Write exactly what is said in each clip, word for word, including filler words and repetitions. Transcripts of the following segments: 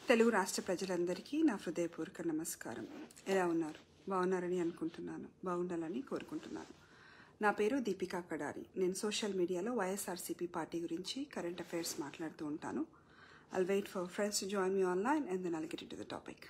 తెలుగు రాష్ట్ర ప్రజలందరికీ నా హృదయపూర్వక నమస్కారం. ఎలా ఉన్నారు? బాగున్నారని అనుకుంటున్నాను. బాగుండాలని కోరుకుంటున్నాను. నా పేరు దీపికా కడారి. నేను సోషల్ మీడియాలో వైఎస్ఆర్సీపీ పార్టీ గురించి కరెంట్ అఫైర్స్ మాట్లాడుతూ ఉంటాను. I'll wait for friends to join me online and then I'll get into the topic.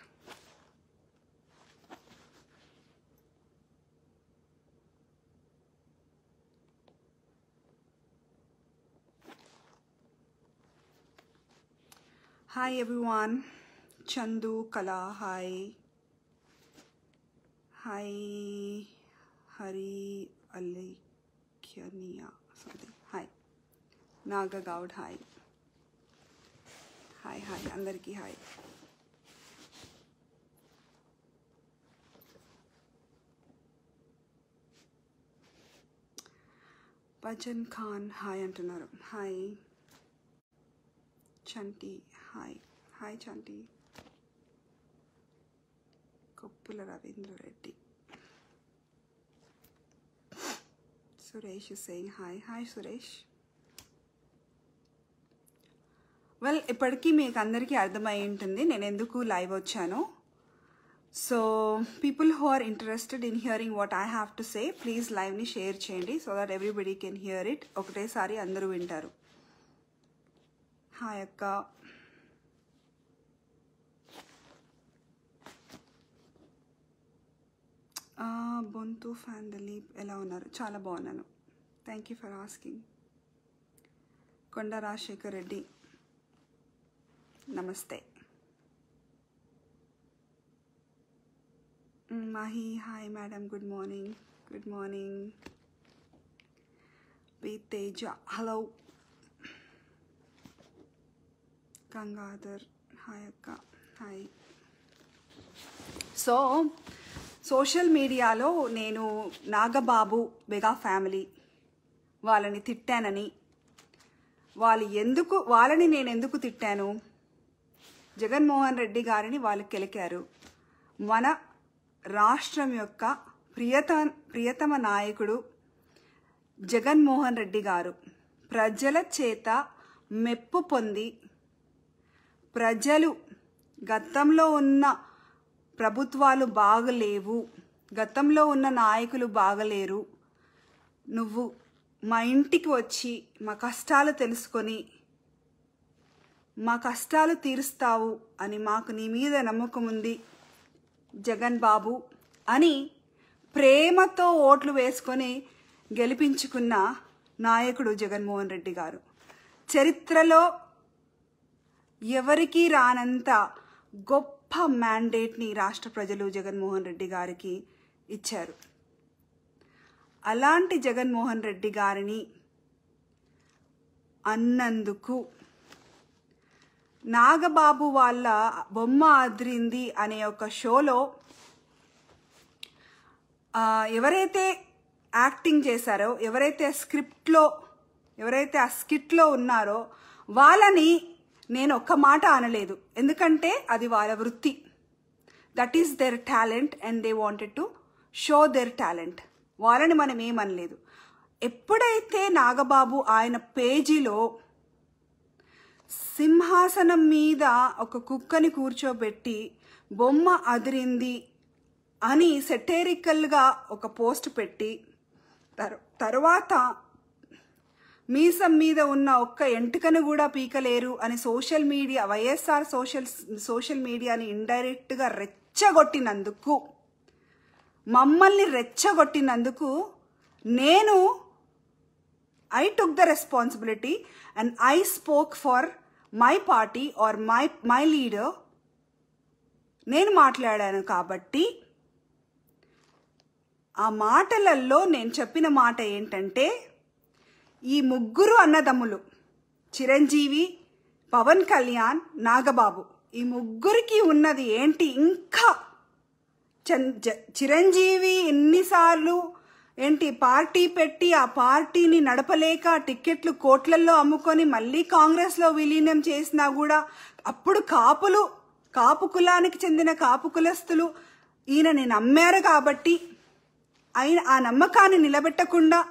Hi everyone. Chandu, Kala, hi. Hi. Hari Alikyania, something. Hi. Naga Gaud, hi. Hi, hi. Andariki, hi. Bhajan Khan, hi antunaru. Hi. Chanti, hi. Hi Chanti. Koppula Ravindra Reddy. Suresh is saying hi. Hi Suresh. Well ఇప్పటికీ మీకు అందరికీ అర్థమై ఉంటుంది నేను ఎందుకు live వచ్చాను. So people who are interested in hearing what I have to say please లైవ్ని share చేయండి so that everybody can hear it. ఒకటేసారి అందరూ వింటారు. హాయ్ అక్క. బొంతు ఫ్యాన్ దలీప్ ఎలా ఉన్నారు? చాలా బాగున్నాను. Thank you for asking. Konda Rajasekhar Reddy నమస్తే. Mahi hi madam, good morning. Good morning. B Teja hello. Gangadhar hi అక్క. హాయ్. సో సోషల్ మీడియాలో నేను నాగబాబు మెగా ఫ్యామిలీ వాళ్ళని తిట్టానని, వాళ్ళు ఎందుకు వాళ్ళని నేను ఎందుకు తిట్టాను, జగన్మోహన్ రెడ్డి గారిని వాళ్ళు కెలికారు. మన రాష్ట్రం యొక్క ప్రియత ప్రియతమ నాయకుడు జగన్మోహన్ రెడ్డి గారు ప్రజల చేత మెప్పు పొంది, ప్రజలు గతంలో ఉన్న ప్రభుత్వాలు బాగలేవు, గతంలో ఉన్న నాయకులు బాగలేరు, నువ్వు మా ఇంటికి వచ్చి మా కష్టాలు తెలుసుకొని మా కష్టాలు తీరుస్తావు అని మాకు నీ మీద నమ్మకం ఉంది జగన్ బాబు అని ప్రేమతో ఓట్లు వేసుకొని గెలిపించుకున్న నాయకుడు జగన్మోహన్ రెడ్డి గారు. చరిత్రలో ఎవరికీ రానంత గొప్ప మ్యాండేట్ని రాష్ట్ర ప్రజలు జగన్మోహన్ రెడ్డి గారికి ఇచ్చారు. అలాంటి జగన్మోహన్ రెడ్డి గారిని అన్నందుకు నాగబాబు వాళ్ళ బొమ్మ అదిరింది అనే ఒక షోలో ఎవరైతే యాక్టింగ్ చేశారో, ఎవరైతే స్క్రిప్ట్లో ఎవరైతే ఆ స్కిట్లో ఉన్నారో వాళ్ళని నేను ఒక్క మాట అనలేదు. ఎందుకంటే అది వాళ్ళ వృత్తి. That is their talent and they wanted to show their talent. వాళ్ళని మనం ఏమనలేదు. ఎప్పుడైతే నాగబాబు ఆయన పేజీలో సింహాసనం మీద ఒక కుక్కని కూర్చోబెట్టి బొమ్మ అదిరింది అని సెటేరికల్గా ఒక పోస్ట్ పెట్టి తర్వాత మీసం మీద ఉన్న ఒక్క ఎంటుకను కూడా పీకలేరు అని social media YSR social social మీడియాని ఇండైరెక్ట్గా రెచ్చగొట్టినందుకు, మమ్మల్ని రెచ్చగొట్టినందుకు నేను I took the responsibility and I spoke for my party or my my leader. నేను మాట్లాడాను కాబట్టి ఆ మాటలలో నేను చెప్పిన మాట ఏంటంటే, ఈ ముగ్గురు అన్నదమ్ములు చిరంజీవి, పవన్ కళ్యాణ్, నాగబాబు ఈ ముగ్గురికి ఉన్నది ఏంటి? ఇంకా చిరంజీవి ఎన్నిసార్లు ఏంటి పార్టీ పెట్టి ఆ పార్టీని నడపలేక టిక్కెట్లు కోట్లల్లో అమ్ముకొని మళ్ళీ కాంగ్రెస్లో విలీనం చేసినా కూడా అప్పుడు కాపులు కాపు కులానికి చెందిన కాపు కులస్తులు ఈయనని నమ్మారు కాబట్టి ఆయన ఆ నమ్మకాన్ని నిలబెట్టకుండా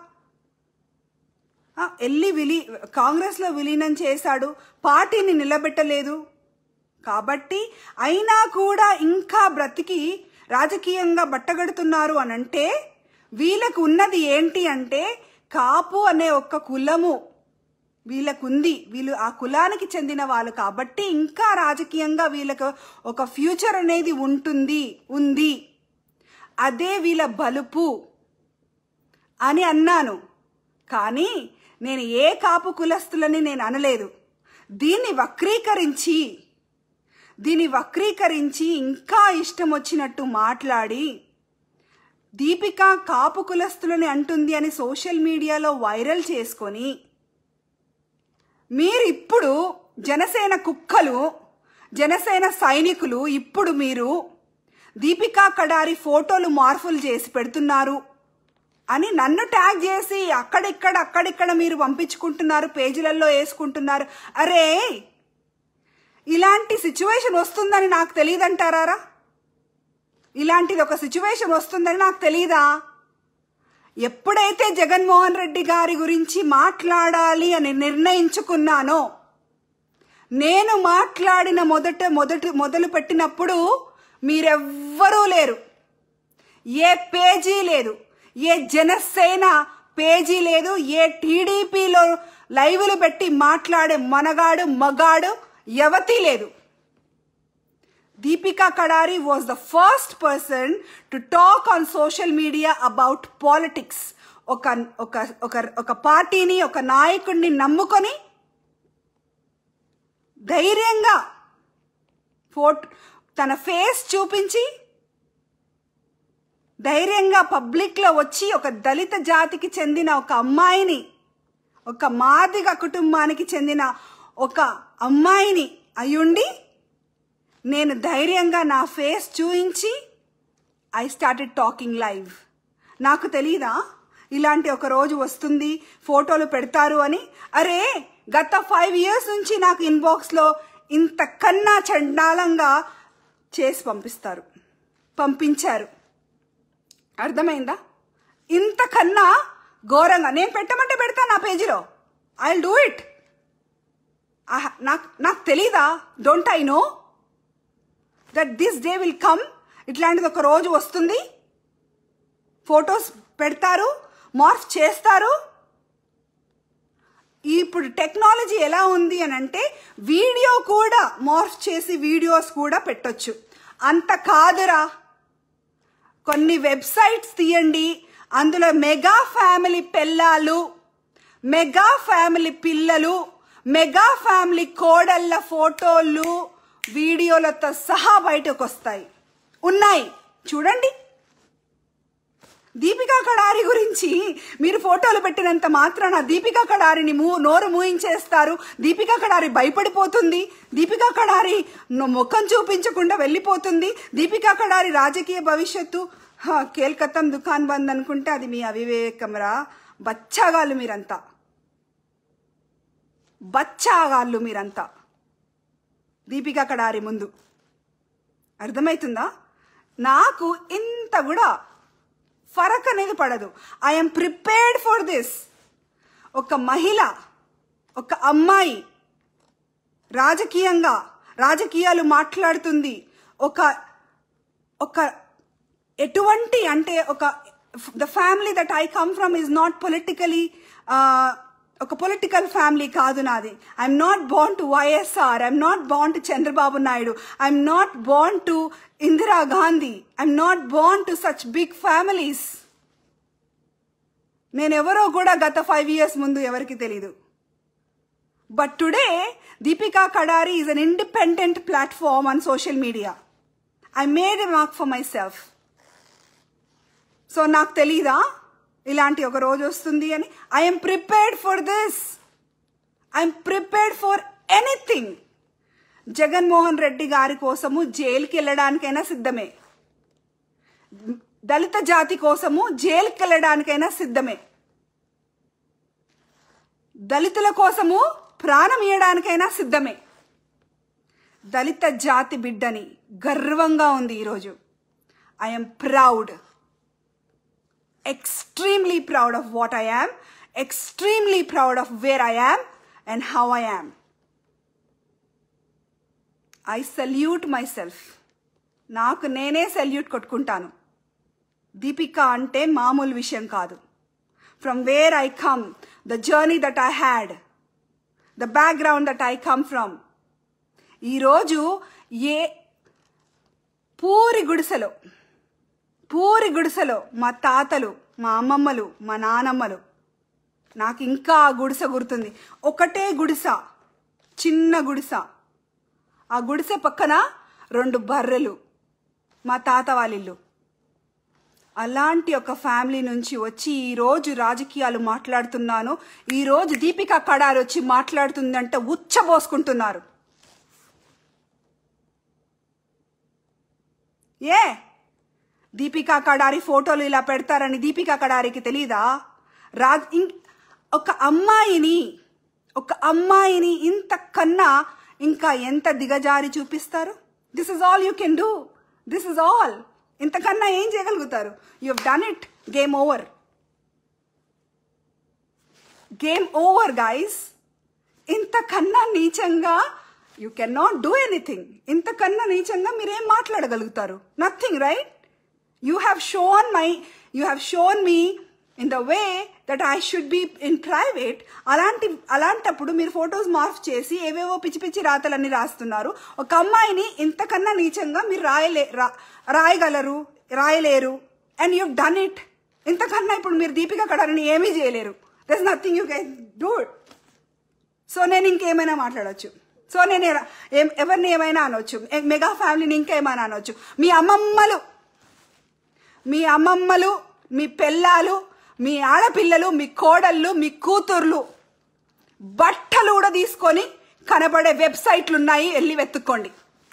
వెళ్ళి విలీ కాంగ్రెస్లో విలీనం చేశాడు, పార్టీని నిలబెట్టలేదు. కాబట్టి అయినా కూడా ఇంకా బ్రతికి రాజకీయంగా బట్టగడుతున్నారు అని అంటే వీళ్ళకు ఉన్నది ఏంటి అంటే కాపు అనే ఒక కులము వీళ్ళకుంది. వీళ్ళు ఆ కులానికి చెందిన వాళ్ళు కాబట్టి ఇంకా రాజకీయంగా వీళ్ళకు ఒక ఫ్యూచర్ అనేది ఉంటుంది ఉంది అదే వీళ్ళ బలుపు అని అన్నాను. కానీ నేను ఏ కాపు కులస్తులని నేను అనలేదు. దీన్ని వక్రీకరించి దీన్ని వక్రీకరించి ఇంకా ఇష్టం వచ్చినట్టు మాట్లాడి దీపిక కాపు కులస్తులని అంటుంది అని సోషల్ మీడియాలో వైరల్ చేసుకొని మీరు ఇప్పుడు జనసేన కుక్కలు, జనసేన సైనికులు ఇప్పుడు మీరు దీపికా కడారి ఫోటోలు మార్పులు చేసి పెడుతున్నారు అని నన్ను ట్యాగ్ చేసి అక్కడిక్కడ అక్కడిక్కడ మీరు పంపించుకుంటున్నారు, పేజీలలో వేసుకుంటున్నారు. అరే, ఇలాంటి సిచ్యువేషన్ వస్తుందని నాకు తెలియదంటారా? ఇలాంటిది ఒక సిచ్యువేషన్ వస్తుందని నాకు తెలీదా? ఎప్పుడైతే జగన్మోహన్ రెడ్డి గారి గురించి మాట్లాడాలి అని నిర్ణయించుకున్నానో, నేను మాట్లాడిన మొదట మొదటి మొదలు పెట్టినప్పుడు మీరెవ్వరూ లేరు. ఏ పేజీ లేదు, ఏ జనసేన పేజీ లేదు, ఏ టీడీపీలో లైవ్లు పెట్టి మాట్లాడే మనగాడు మగాడు యవతి లేదు. Deepika Kadari was the first person to talk on social media about politics. ఒక ఒక ఒక ఒక పార్టీని, ఒక నాయకుడిని నమ్ముకొని ధైర్యంగా ఫోటో తన ఫేస్ చూపించి ధైర్యంగా పబ్లిక్లో వచ్చి ఒక దళిత జాతికి చెందిన ఒక అమ్మాయిని, ఒక మాదిగ కుటుంబానికి చెందిన ఒక అమ్మాయిని అయ్యుండి నేను ధైర్యంగా నా ఫేస్ చూయించి ఐ స్టార్టెడ్ టాకింగ్ లైవ్. నాకు తెలీదా ఇలాంటి ఒక రోజు వస్తుంది, ఫోటోలు పెడతారు అని? అరే, గత ఫైవ్ ఇయర్స్ నుంచి నాకు ఇన్బాక్స్లో ఇంతకన్నా చండాలంగా చేసి పంపిస్తారు, పంపించారు. అర్థమైందా? ఇంతకన్నా ఘోరంగా నేను పెట్టమంటే పెడతా నా పేజీలో. I will do it. నాకు నాకు తెలీదా? Don't I know that this day will come? ఇట్లాంటిది ఒక రోజు వస్తుంది, ఫొటోస్ పెడతారు, మార్ఫ్ చేస్తారు. ఇప్పుడు టెక్నాలజీ ఎలా ఉంది అని అంటే వీడియో కూడా మార్ఫ్ చేసి వీడియోస్ కూడా పెట్టొచ్చు. అంత కాదురా, కొన్ని వెబ్సైట్స్ తీయండి, అందులో మెగా ఫ్యామిలీ పెళ్ళాలు, మెగా ఫ్యామిలీ పిల్లలు, మెగా ఫ్యామిలీ కోడళ్ళ ఫోటోలు వీడియోలతో సహా బయటకు వస్తాయి, ఉన్నాయి, చూడండి. దీపికా కడారి గురించి మీరు ఫోటోలు పెట్టినంత మాత్రాన దీపికా కడారిని మూ నోరు మూయించేస్తారు. దీపికా కడారి భయపడిపోతుంది, దీపికా కడారి ముఖం చూపించకుండా వెళ్ళిపోతుంది, దీపికా కడారి రాజకీయ భవిష్యత్తు కేల్కతం దుకాన్ బంద్ అనుకుంటే అది మీ అవివేకంరా. బచ్చాగాళ్ళు మీరంతా, బచ్చాగాళ్ళు మీరంతా దీపికా కడారి ముందు. అర్థమవుతుందా? నాకు ఇంత కూడా ఫరక్ అనేది పడదు. I'm prepared for this. ఒక మహిళ, ఒక అమ్మాయి రాజకీయంగా రాజకీయాలు మాట్లాడుతుంది. ఒక ఒక ఎటువంటి అంటే ఒక the family that I come from is not politically ఒక పొలిటికల్ ఫ్యామిలీ కాదు నాది. I'm not born to YSR, I'm not born to Chandrababu Naidu, I'm not born to Indira Gandhi, I'm not born to such big families. నేనెవరో కూడా గత ఫైవ్ ఇయర్స్ ముందు ఎవరికి తెలీదు. But today Deepika Kadari is an independent platform on social media. I made a mark for myself. So నాకు తెలీదా ఇలాంటి ఒక రోజు వస్తుంది అని? I'm prepared for this. I'm prepared for anything. Jaganmohan Reddy గారి కోసము జైలుకి వెళ్ళడానికైనా సిద్ధమే, దళిత జాతి కోసము జైలుకి వెళ్ళడానికైనా సిద్ధమే, దళితుల కోసము ప్రాణం ఇవ్వడానికైనా సిద్ధమే. దళిత జాతి బిడ్డని గర్వంగా ఉంది ఈరోజు. I'm proud, extremely proud of what I am, extremely proud of where I am and how I am. I salute myself. నాకు నేనే సల్యూట్ కొట్టుకుంటాను. దీపిక అంటే మామూలు విషయం కాదు. From where I come, the journey that I had, the background that I come from. ఈరోజు ఏ పూరి గుడిసెలో పూరి గుడిసెలో మా తాతలు, మా అమ్మమ్మలు, మా నానమ్మలు, నాకు ఇంకా ఆ గుడిసె గుర్తుంది. ఒకటే గుడిస, చిన్న గుడిస. ఆ గుడిసె పక్కన రెండు బర్రెలు, మా తాత వాళ్ళిల్లు. అలాంటి ఒక ఫ్యామిలీ నుంచి వచ్చి ఈరోజు రాజకీయాలు మాట్లాడుతున్నాను. ఈరోజు దీపిక కడారి వచ్చి మాట్లాడుతుందంటే ఉచ్చబోసుకుంటున్నారు. ఏ దీపిక కడారి ఫోటోలు ఇలా పెడతారని దీపిక కడారికి తెలీదా? రాజ్ ఒక అమ్మాయిని ఒక అమ్మాయిని ఇంతకన్నా ఇంకా ఎంత దిగజారి చూపిస్తారు? This is all you can do. This is all. ఇంతకన్నా ఏం చేయగలుగుతారు? You have done it. Game over. Game over guys. ఇంతకన్నా నీచంగా you can not do anything. ఇంతకన్నా నీచంగా మీరేం మాట్లాడగలుగుతారు? Nothing, right? You have shown my you have shown me in the way that I should be in private. అలాంటి అలాంటప్పుడు మీరు photos morph చేసి ఏవేవో పిచ్చి పిచ్చి రాతలన్నీ రాస్తున్నారు. ఒక అమ్మాయిని ఇంతకన్నా నీచంగా మీరు రాయలే రాయగలరు రాయలేరు. And you done it. ఇంతకన్నా ఇప్పుడు మీరు దీపిక కడారిని ఏమీ చేయలేరు. There is nothing you can do it. So నేను ఇంకేమైనా మాట్లాడవచ్చు. సో నేను ఎవరిని ఏమైనా అనొచ్చు. మెగా ఫ్యామిలీని ఇంకేమైనా అనొచ్చు. మీ అమ్మమ్మలు మీ అమ్మమ్మలు మీ పెళ్ళాలు, మీ ఆడపిల్లలు, మీ కోడళ్ళు, మీ కూతుర్లు బట్టలు కూడా తీసుకొని కనబడే వెబ్సైట్లు ఉన్నాయి. వెళ్ళి వెతుక్కోండి.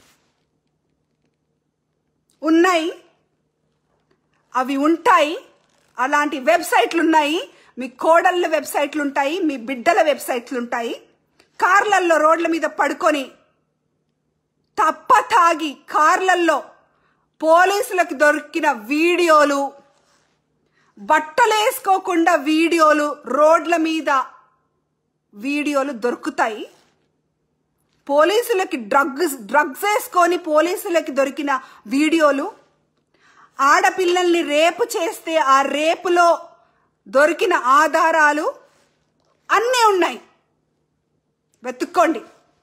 ఉన్నాయి, అవి ఉంటాయి. అలాంటి వెబ్సైట్లు ఉన్నాయి. మీ కోడళ్ళ వెబ్సైట్లు ఉంటాయి, మీ బిడ్డల వెబ్సైట్లు ఉంటాయి. కార్లల్లో రోడ్ల మీద పడుకొని తప్ప తాగి కార్లల్లో పోలీసులకు దొరికిన వీడియోలు, బట్టలేసుకోకుండా వీడియోలు, రోడ్ల మీద వీడియోలు దొరుకుతాయి. పోలీసులకి డ్రగ్స్ డ్రగ్స్ వేసుకొని పోలీసులకి దొరికిన వీడియోలు, ఆడపిల్లల్ని రేపు చేస్తే ఆ రేపులో దొరికిన ఆధారాలు అన్నీ ఉన్నాయి. వెతుక్కోండి.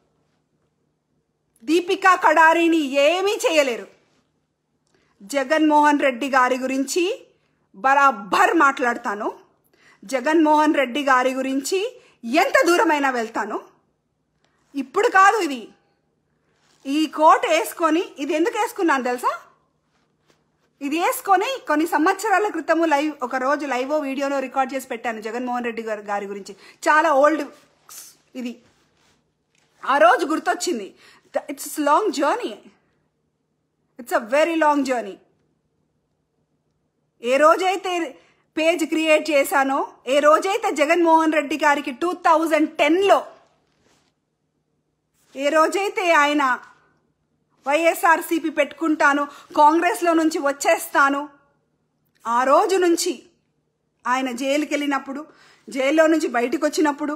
దీపిక కడారిని ఏమీ చేయలేరు. జగన్మోహన్ రెడ్డి గారి గురించి బరాబర్ మాట్లాడతాను. జగన్మోహన్ రెడ్డి గారి గురించి ఎంత దూరమైనా వెళ్తాను. ఇప్పుడు కాదు, ఇది ఈ కోట్ వేసుకొని, ఇది ఎందుకు వేసుకున్నాను తెలుసా? ఇది వేసుకొని కొన్ని సంవత్సరాల క్రితము లైవ్ ఒక రోజు లైవో వీడియోలో రికార్డ్ చేసి పెట్టాను జగన్మోహన్ రెడ్డి గారి గారి గురించి. చాలా ఓల్డ్ ఇది. ఆ రోజు గుర్తొచ్చింది. It's long journey. It's a very long journey. ఏ రోజైతే పేజ్ క్రియేట్ చేశానో, ఏ రోజైతే జగన్మోహన్ రెడ్డి గారికి టూ థౌజండ్ టెన్లో ఏ రోజైతే ఆయన వైఎస్ఆర్సీపీ పెట్టుకుంటాను, కాంగ్రెస్లో నుంచి వచ్చేస్తాను, ఆ రోజు నుంచి ఆయన జైలుకి వెళ్ళినప్పుడు, జైల్లో నుంచి బయటకు వచ్చినప్పుడు,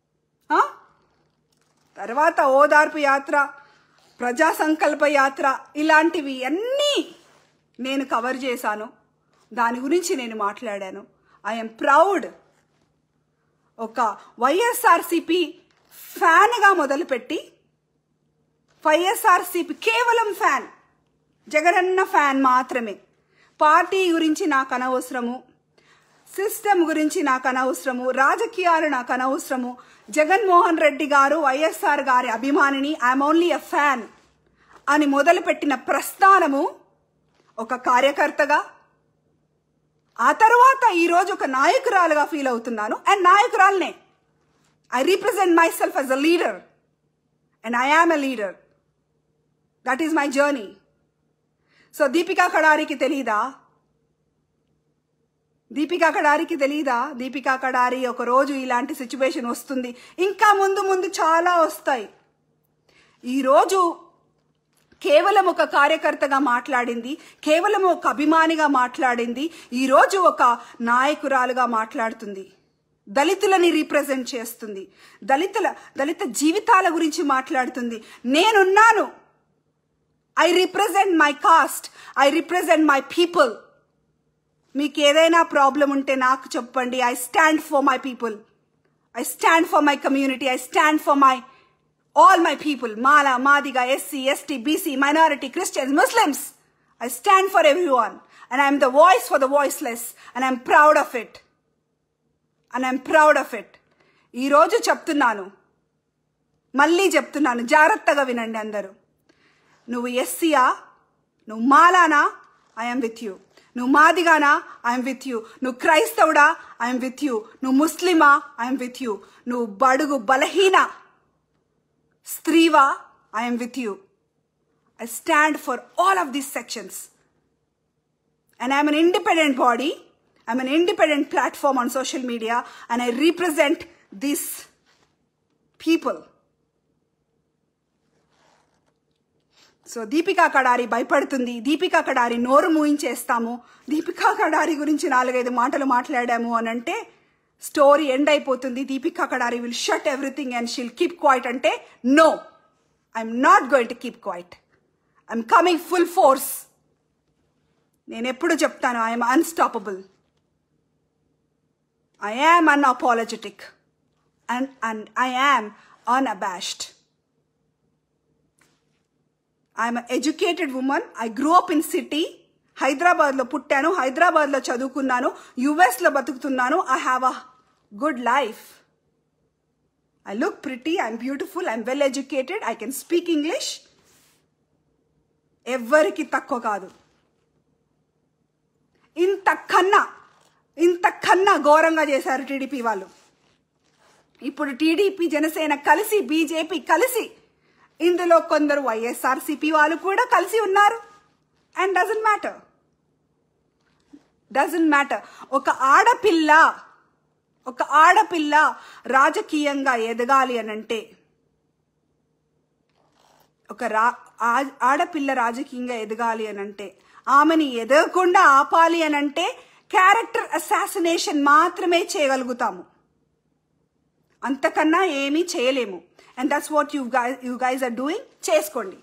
తర్వాత ఓదార్పు యాత్ర, ప్రజా సంకల్ప యాత్ర, ఇలాంటివి అన్నీ నేను కవర్ చేశాను. దాని గురించి నేను మాట్లాడాను. I'm proud. ఒక వైఎస్ఆర్సీపీ ఫ్యాన్గా మొదలుపెట్టి, వైఎస్ఆర్సీపీ కేవలం ఫ్యాన్, జగనన్న ఫ్యాన్ మాత్రమే. పార్టీ గురించి నాకు అనవసరము, సిస్టమ్ గురించి నాకు అనవసరము, రాజకీయాలు నాకు అనవసరము. జగన్మోహన్ రెడ్డి గారు వైఎస్ఆర్ గారి అభిమానిని, ఐఎమ్ ఓన్లీ ఎ ఫ్యాన్ అని మొదలుపెట్టిన ప్రస్థానము ఒక కార్యకర్తగా, ఆ తర్వాత ఈరోజు ఒక నాయకురాలుగా ఫీల్ అవుతున్నాను. అండ్ నాయకురాలనే. I represent myself as a leader and I am a leader. That is my journey. So Deepika కడారికి తెలీదా? దీపికా కడారికి తెలీదా? దీపికా కడారి ఒక రోజు ఇలాంటి సిచ్యువేషన్ వస్తుంది, ఇంకా ముందు ముందు చాలా వస్తాయి. ఈరోజు కేవలం ఒక కార్యకర్తగా మాట్లాడింది, కేవలం ఒక అభిమానిగా మాట్లాడింది, ఈరోజు ఒక నాయకురాలుగా మాట్లాడుతుంది. దళితులని రీప్రజెంట్ చేస్తుంది, దళితుల దళిత జీవితాల గురించి మాట్లాడుతుంది. నేనున్నాను, I represent my caste, I represent my people. మీకు ఏదైనా ప్రాబ్లం ఉంటే నాకు చెప్పండి. I stand for my people, I stand for my community, I stand for my all my people. Mala, Madiga, SC, ST, BC, minority, Christians, Muslims. I stand for everyone, and I am the voice for the voiceless, and I am proud of it. And I am proud of it. ఈ రోజు చెప్తున్నాను, మళ్ళీ చెప్తున్నాను, జాగ్రత్తగా వినండి అందరూ. నువ్వు ఎస్సీయా, నువ్వు మాలానా, I am with you. నువ్వు మాదిగానా, I am with you. నువ్వు క్రైస్తవుడా, I am with you. నువ్వు ముస్లిమా, I am with you. నువ్వు బడుగు బలహీన స్త్రీవా, I am with you. I stand for all of these sections. And I'm an independent body. I'm an independent platform on social media. And I represent these people. So, Deepika Kadari భయపడుతుంది. దీపికా కడారి నోరు మూయించేస్తాము. దీపికా కడారి గురించి నాలుగైదు మాటలు మాట్లాడాము అని అంటే story end అయిపోతుంది. Deepika Kadari will shut everything and she'll keep quiet అంటే no. I'm not going to keep quiet. I'm coming full force. నేను ఎప్పుడు చెప్తాను, I am unstoppable. I am unapologetic. And, and I am unabashed. I am an educated woman. I grew up in city. హైదరాబాద్లో పుట్టాను, హైదరాబాద్లో చదువుకున్నాను, యుఎస్లో బతుకుతున్నాను. I have a good life. I look pretty, I'm beautiful, I'm well educated, I can speak English. ఎవ్వరికి తక్కువ కాదు. ఇంతకన్నా ఇంతకన్నా ఘోరంగా చేశారు టీడీపీ వాళ్ళు. ఇప్పుడు టీడీపీ, జనసేన కలిసి, బీజేపీ కలిసి, ఇందులో కొందరు వైఎస్ఆర్సీపీ వాళ్ళు కూడా కలిసి ఉన్నారు. And doesn't matter, doesn't matter. ఒక ఆడపిల్ల ఒక ఆడపిల్ల రాజకీయంగా ఎదగాలి అనంటే, ఒక రా ఆడపిల్ల రాజకీయంగా ఎదగాలి అనంటే, ఆమెని ఎదగకుండా ఆపాలి అనంటే క్యారెక్టర్ అసాసినేషన్ మాత్రమే చేయగలుగుతాము, అంతకన్నా ఏమీ చేయలేము. And that's what you guys you guys are doing. చేసుకోండి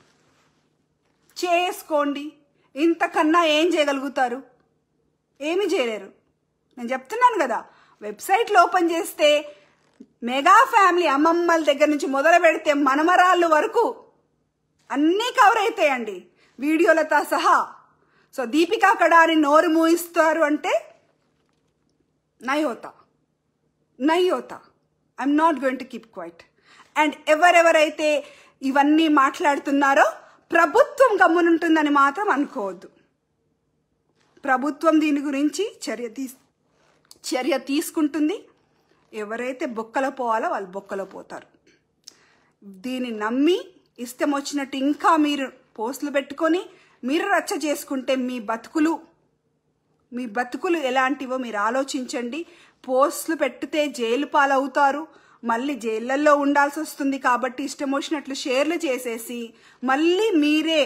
చేసుకోండి ఇంతకన్నా ఏం చేయగలుగుతారు? ఏమీ చేయలేరు. నేను చెప్తున్నాను కదా, వెబ్సైట్లు ఓపెన్ చేస్తే మెగా ఫ్యామిలీ అమ్మమ్మల దగ్గర నుంచి మొదలు పెడితే మనమరాళ్ళు వరకు అన్నీ కవర్ అవుతాయండి, వీడియోలతో సహా. సో దీపికా కడారి నోరు మూయిస్తారు అంటే నై హోతా నై హోతా I'm not going to keep quiet. And ఎవరెవరైతే ఇవన్నీ మాట్లాడుతున్నారో ప్రభుత్వం గమ్మునుంటుందని మాత్రం అనుకోవద్దు. ప్రభుత్వం దీని గురించి చర్య తీ చర్య తీసుకుంటుంది. ఎవరైతే బొక్కలో పోవాలో వాళ్ళు బొక్కలో పోతారు. దీన్ని నమ్మి ఇష్టం వచ్చినట్టు ఇంకా మీరు పోస్టులు పెట్టుకొని మీరు రచ్చ చేసుకుంటే మీ బతుకులు మీ బతుకులు ఎలాంటివో మీరు ఆలోచించండి. పోస్టులు పెట్టితే జైలు పాలవుతారు, మళ్ళీ జైళ్ళల్లో ఉండాల్సి వస్తుంది. కాబట్టి ఇష్టం వచ్చినట్లు షేర్లు చేసేసి మళ్ళీ మీరే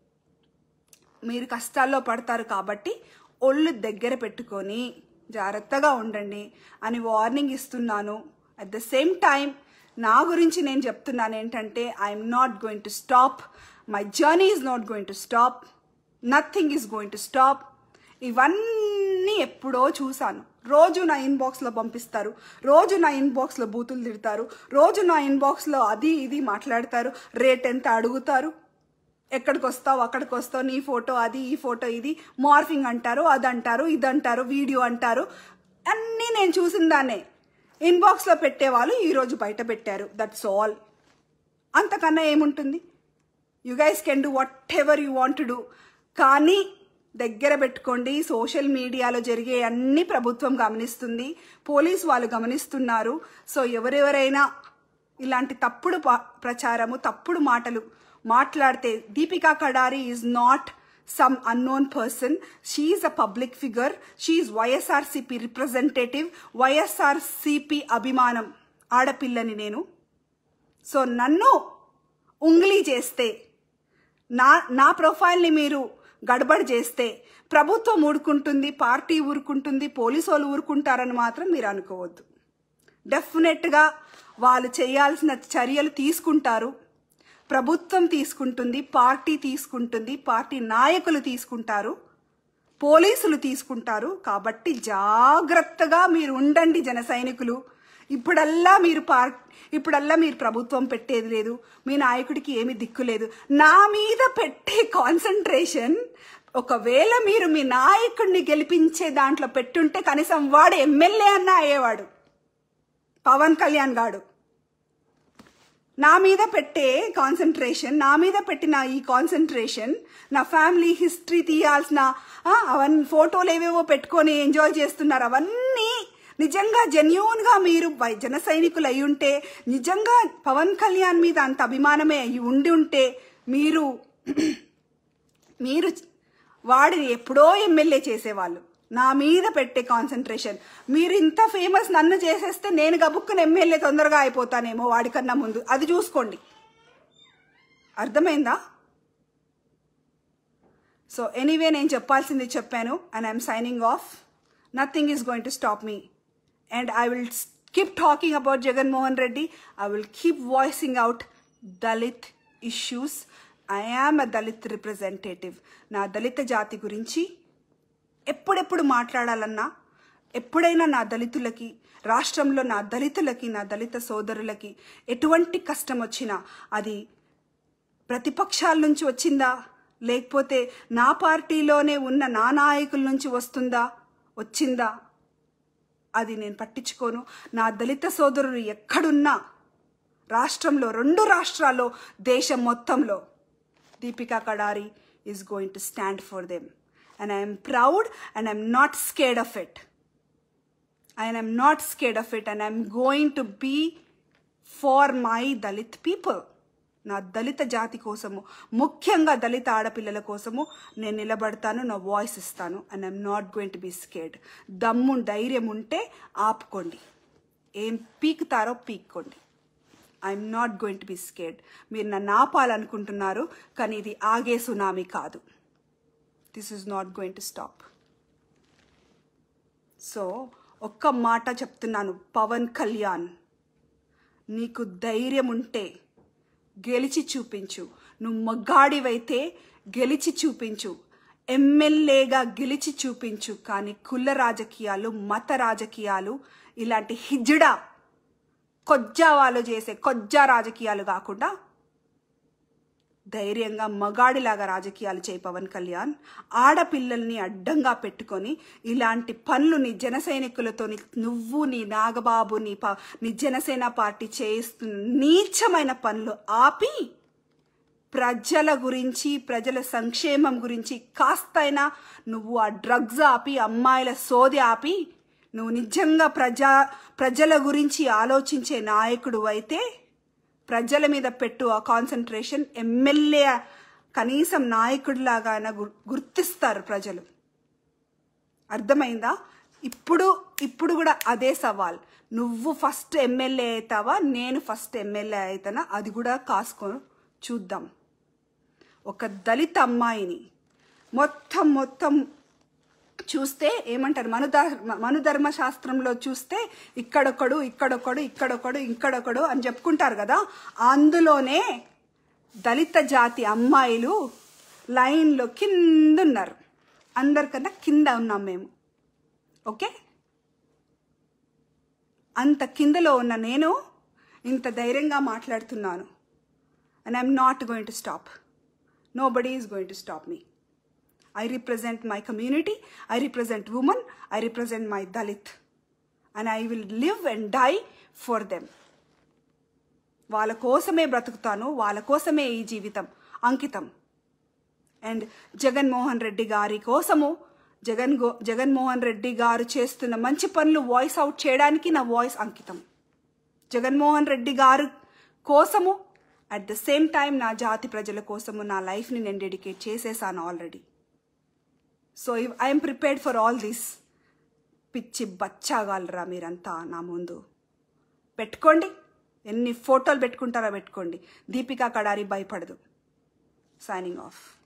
మీరు కష్టాల్లో పడతారు. కాబట్టి ఒళ్ళు దగ్గర పెట్టుకొని జాగ్రత్తగా ఉండండి అని వార్నింగ్ ఇస్తున్నాను. అట్ ద సేమ్ టైం నా గురించి నేను చెప్తున్నాను ఏంటంటే, I'm not going to stop. My journey is not going to stop. Nothing is going to stop. ఇవన్నీ ఎప్పుడో చూశాను. రోజు నా ఇన్బాక్స్లో పంపిస్తారు, రోజు నా ఇన్బాక్స్లో బూతులు తిడతారు, రోజు నా ఇన్బాక్స్లో అది ఇది మాట్లాడతారు, రేట్ ఎంత అడుగుతారు, ఎక్కడికి వస్తావు అక్కడికి వస్తావు, నీ ఫోటో అది ఈ ఫోటో ఇది, మార్ఫింగ్ అంటారు, అదంటారు ఇదంటారు, వీడియో అంటారు. అన్నీ నేను చూసిన దాన్నే ఇన్బాక్స్లో పెట్టేవాళ్ళు ఈరోజు బయట పెట్టారు. That's all. అంతకన్నా ఏముంటుంది? You guys can do whatever you want to do. కానీ దగ్గర పెట్టుకోండి. సోషల్ మీడియాలో జరిగే అన్ని ప్రభుత్వం గమనిస్తుంది, పోలీసు వాళ్ళు గమనిస్తున్నారు. సో ఎవరెవరైనా ఇలాంటి తప్పుడు ప్రచారము తప్పుడు మాటలు మాట్లాడితే, Deepika Kadari is not some unknown person. She is a public figure. She is Y S R C P representative. Y S R C P అభిమానం ఆడపిల్లని నేను. సో నన్ను ఉంగిలి చేస్తే, నా నా ప్రొఫైల్ని మీరు గడబడి చేస్తే ప్రభుత్వం ఊరుకుంటుంది, పార్టీ ఊరుకుంటుంది, పోలీసు వాళ్ళు ఊరుకుంటారని మాత్రం మీరు అనుకోవద్దు. డెఫినెట్గా వాళ్ళు చేయాల్సిన చర్యలు తీసుకుంటారు. ప్రభుత్వం తీసుకుంటుంది, పార్టీ తీసుకుంటుంది, పార్టీ నాయకులు తీసుకుంటారు, పోలీసులు తీసుకుంటారు. కాబట్టి జాగ్రత్తగా మీరు ఉండండి జన సైనికులు. ఇప్పుడల్లా మీరు పార్ ఇప్పుడల్లా మీరు ప్రభుత్వం పెట్టేది లేదు, మీ నాయకుడికి ఏమి దిక్కు లేదు. నా మీద పెట్టే కాన్సన్ట్రేషన్ ఒకవేళ మీరు మీ నాయకుడిని గెలిపించే దాంట్లో పెట్టుంటే కనీసం వాడు ఎమ్మెల్యే అన్నా అయ్యేవాడు. పవన్ కళ్యాణ్ గాడు నా మీద పెట్టే కాన్సన్ట్రేషన్, నా మీద పెట్టిన ఈ కాన్సన్ట్రేషన్, నా ఫ్యామిలీ హిస్టరీ తీయాల్సిన అవన్నీ ఫోటోలు ఏవేవో పెట్టుకొని ఎంజాయ్ చేస్తున్నారు. అవన్నీ నిజంగా జెన్యూన్గా మీరు జన సైనికులు అయి ఉంటే, నిజంగా పవన్ కళ్యాణ్ మీద అంత అభిమానమే అయి ఉండి ఉంటే మీరు మీరు వాడిని ఎప్పుడో ఎమ్మెల్యే చేసేవాళ్ళు. నా మీద పెట్టే కాన్సన్ట్రేషన్, మీరు ఇంత ఫేమస్ నన్ను చేసేస్తే నేను గబుక్కుని ఎమ్మెల్యే తొందరగా అయిపోతానేమో వాడికన్నా ముందు, అది చూసుకోండి. అర్థమైందా? సో ఎనీవే, నేను చెప్పాల్సింది చెప్పాను. And I'm signing off. Nothing is going to stop me. And I will keep talking about Jagan Mohan Reddy. I will keep voicing out Dalit issues. I am a Dalit representative. నా దళిత జాతి గురించి ఎప్పుడెప్పుడు మాట్లాడాలన్నా, ఎప్పుడైనా నా దళితులకి, రాష్ట్రంలో నా దళితులకి, నా దళిత సోదరులకి ఎటువంటి కష్టం వచ్చినా అది ప్రతిపక్షాల నుంచి వచ్చిందా, లేకపోతే నా పార్టీలోనే ఉన్న నా నాయకుల నుంచి వస్తుందా వచ్చిందా అది నేను పట్టించుకోను. నా దళిత సోదరులు ఎక్కడున్నా, రాష్ట్రంలో, రెండు రాష్ట్రాల్లో, దేశం మొత్తంలో, Deepika Kadari is going to stand for them. And I'm proud and I'm not scared of it. And I'm not scared of it. And I'm going to be for my Dalit people. నా దళిత జాతి కోసము, ముఖ్యంగా దళిత ఆడపిల్లల కోసము నేను నిలబడతాను, నా వాయిస్ ఇస్తాను. And I'm not going to be scared. దమ్ము ధైర్యం ఉంటే ఆపుకోండి, ఏం పీకుతారో పీక్కోండి. I'm not going to be scared. మీరు నన్ను ఆపాలనుకుంటున్నారు, కానీ ఇది ఆగే సునామీ కాదు. This is not going to stop. So ఒక్క మాట చెప్తున్నాను, పవన్ కళ్యాణ్, నీకు ధైర్యం ఉంటే గెలిచి చూపించు. నువ్వు మగాడివైతే గెలిచి చూపించు, ఎమ్మెల్యేగా గెలిచి చూపించు. కానీ కుల రాజకీయాలు, మత రాజకీయాలు, ఇలాంటి హిజ్డా కొజ్జా వాళ్ళు చేసే కొజ్జా రాజకీయాలు కాకుండా ధైర్యంగా మగాడిలాగా రాజకీయాలు చేయి పవన్ కళ్యాణ్. ఆడపిల్లల్ని అడ్డంగా పెట్టుకొని ఇలాంటి పనులు నీ జన సైనికులతో నువ్వు, నీ నాగబాబు, నీ ప నీ జనసేన పార్టీ చేస్తున్న నీచమైన పనులు ఆపి ప్రజల గురించి, ప్రజల సంక్షేమం గురించి కాస్తైనా నువ్వు ఆ డ్రగ్స్ ఆపి, అమ్మాయిల సోది ఆపి, నువ్వు నిజంగా ప్రజా ప్రజల గురించి ఆలోచించే నాయకుడు అయితే ప్రజల మీద పెట్టు ఆ కాన్సన్ట్రేషన్. ఎమ్మెల్యే కనీసం నాయకుడిలాగా గుర్తిస్తారు ప్రజలు. అర్థమైందా? ఇప్పుడు ఇప్పుడు కూడా అదే సవాల్. నువ్వు ఫస్ట్ ఎమ్మెల్యే అవుతావా, నేను ఫస్ట్ ఎమ్మెల్యే అవుతానా, అది కూడా కాసుకొని చూద్దాం. ఒక దళిత అమ్మాయిని మొత్తం మొత్తం చూస్తే ఏమంటారు, మనుధర్మ మనుధర్మ శాస్త్రంలో చూస్తే ఇక్కడొకడు ఇక్కడొకడు ఇక్కడొకడు ఇక్కడొకడు అని చెప్పుకుంటారు కదా, అందులోనే దళిత జాతి అమ్మాయిలు లైన్లో కింద ఉన్నారు. అందరికన్నా కింద ఉన్నాం మేము. ఓకే, అంత కిందలో ఉన్న నేను ఇంత ధైర్యంగా మాట్లాడుతున్నాను. And I'm not going to stop. Nobody is going to stop me. I represent my community, I represent women, I represent my Dalit. And I will live and die for them. వాళ్ళ కోసమే బ్రతుకుతాను, వాళ్ళ కోసమే ఈ జీవితం అంకితం. And Jaganmohan Reddy గారి కోసము, Jagan go Jaganmohan Reddy గారు చేస్తున్న మంచి పనులు వాయిస్ అవుట్ చేయడానికి నా వాయిస్ అంకితం. జగన్మోహన్ రెడ్డి గారు కోసము, అట్ ద సేమ్ టైం నా జాతి ప్రజల కోసము నా లైఫ్ని నేను డెడికేట్ చేసేసాను already. So I'm prepared for all this. పిచ్చి బచ్చాగాలరా మీరంతా నా ముందు. పెట్టుకోండి, ఎన్ని ఫోటోలు పెట్టుకుంటారో పెట్టుకోండి. దీపికా కడారి భయపడదు. Signing of.